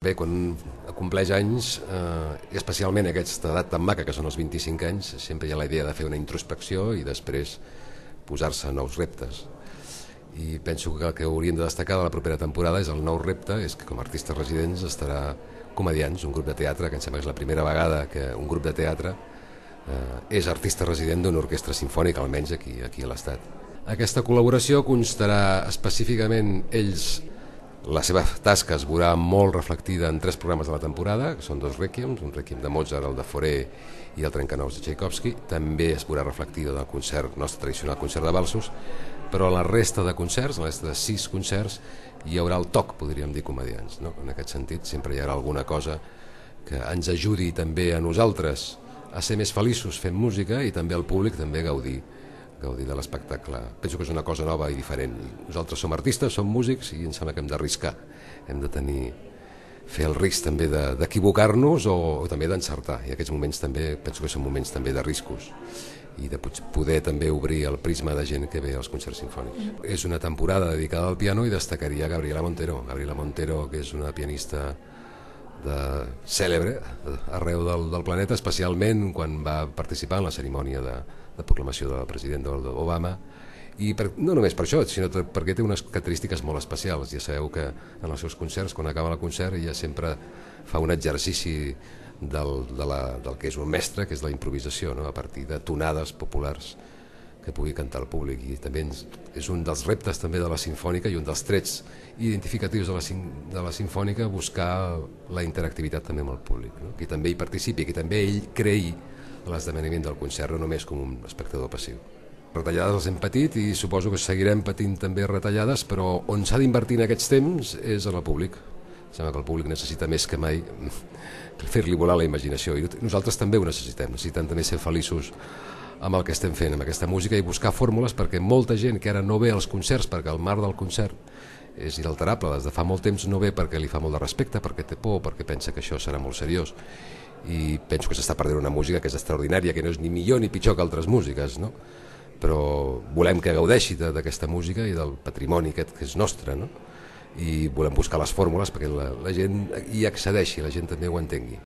Bé, quan compleix anys, i especialment aquesta edat tan maca que són els 25 anys, sempre hi ha la idea de fer una introspecció i després posar-se nous reptes. I penso que el que hauríem de destacar de la propera temporada és el nou repte, és que com a artistes residents estarà Comedians, un grup de teatre, que em sembla que és la primera vegada que un grup de teatre és artista resident d'una orquestra simfònica, almenys aquí a l'Estat. Aquesta col·laboració constarà específicament ells. La seva tasca es veurà molt reflectida en 3 programes de la temporada, que són 2 rèquiems, un rèquiem de Mozart, el de Fauré i el Trencanous de Tchaikovsky. També es veurà reflectida en el concert, nostre tradicional concert de valsos, però a la resta de concerts, a la resta de 6 concerts, hi haurà el toc, podríem dir, Comedians. No? En aquest sentit, sempre hi haurà alguna cosa que ens ajudi també a nosaltres a ser més feliços fent música i també al públic també gaudir de l'espectacle. Penso que és una cosa nova i diferent. Nosaltres som artistes, som músics i em sembla que hem d'arriscar. Hem de fer el risc també d'equivocar-nos o també d'encertar. I aquests moments també penso que són moments també de riscos i de poder també obrir el prisma de gent que ve als concerts sinfònics. És una temporada dedicada al piano i destacaria Gabriela Montero. Gabriela Montero, que és una pianista cèlebre arreu del planeta, especialment quan va participar en la cerimònia de proclamació del president Obama, i no només per això, sinó perquè té unes característiques molt especials. Ja sabeu que en els seus concerts, quan acaba el concert, ella sempre fa un exercici del que és un mestre, que és la improvisació, no? A partir de tonades populars que pugui cantar el públic, i també és un dels reptes també de la Simfònica i un dels trets identificatius de la Simfònica, buscar la interactivitat també amb el públic, no? Que també hi participi, que també ell creï l'esdeveniment del concert, no només com un espectador passiu. Retallades les hem patit i suposo que seguirem patint també retallades, però on s'ha d'invertir en aquests temps és en el públic. Sembla que el públic necessita més que mai fer-li volar la imaginació, i nosaltres també ho necessitem també ser feliços amb el que estem fent, amb aquesta música, i buscar fórmules perquè molta gent que ara no ve als concerts perquè el marc del concert és inalterable, des de fa molt temps no ve perquè li fa molt de respecte, perquè té por, perquè pensa que això serà molt seriós, i penso que s'està perdent una música que és extraordinària, que no és ni millor ni pitjor que altres músiques, no? Però volem que gaudeixi d'aquesta música i del patrimoni aquest que és nostre, no? I volem buscar les fórmules perquè la gent hi accedeixi, la gent també ho entengui.